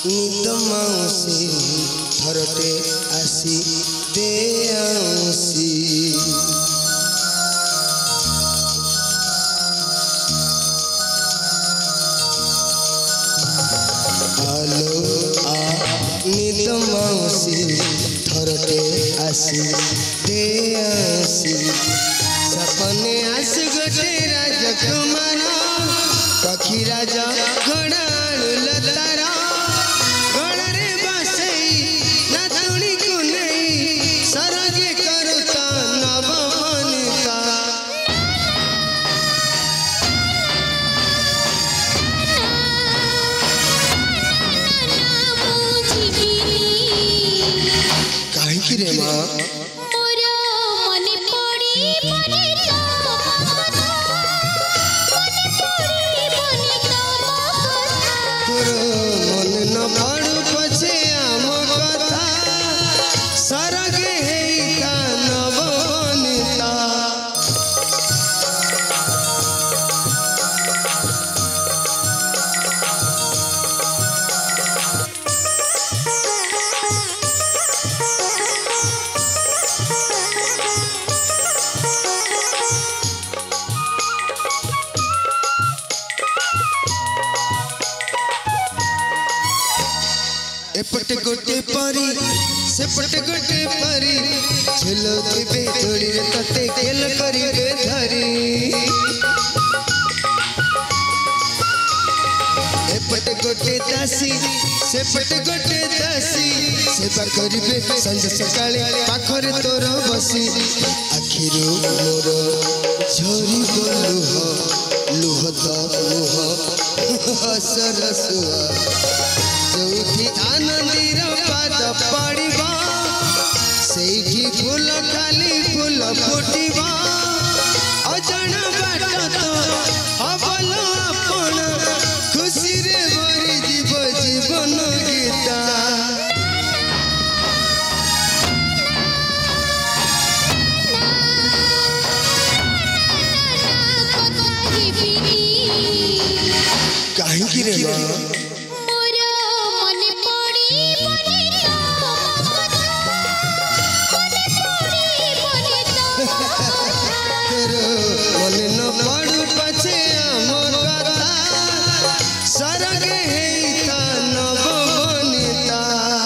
निद माउसी थरटे आसी दे आउसी आलो आ निद माउसी थरटे आसी दे आसी सपने आस गोटे राजकुमार पक्षी राजा घोड़ाणु लतारा गड़े बसई नातुणी को नहीं सरगे करुता नवमनिता कहीं रे माँ एपटे गोटे परी सेपटे गोटे परी झुलो दिबे तोड़ी रे तते केल करिबे धरी एपटे गोटे दासी सेपटे गोटे दासी सेवा करिबे संज सकाळे पाखरे तोर बसी आखिरु मोर झरी लुह लुह तो मुह हसरसुआ जोठी आनंदीर पाद पड़िबा सेठी फूल खाली फूल फुटिबा अजण बाट तो हबल आपण खुशी रे भरी जीव जीवन गीता कहीं रे माँ मन न पड़ू पछे मोर कथा सरगे हेता नवमनिता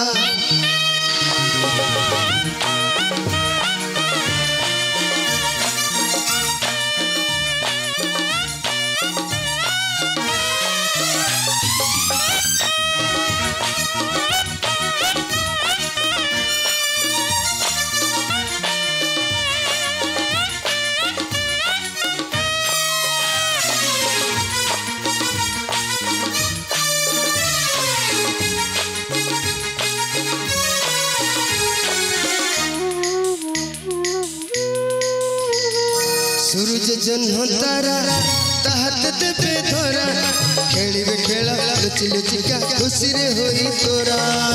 सूरज जन्ह तारा ताहत देबे धरा खेलिबे खेला लुचि लुचिका खुशी रे होई तोरा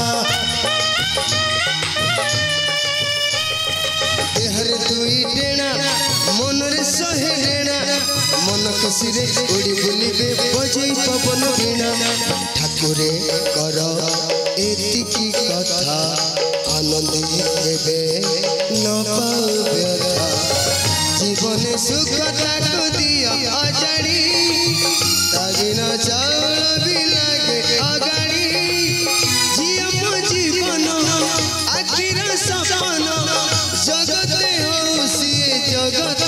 देहर दुई डेणा मन रे सहे डेणा मन खुशी रे उड़ी बुलिबे बजई पवन वीणा ठाकुरे कर एतिकी कथा आनंद हेबे न पाऊ व्यथा जीवन सुख ताको दिया अजाड़ी तागिना चाउल भी लागे अगाड़ी जियम जीवन आखिर सपन जगते हो सिए जगत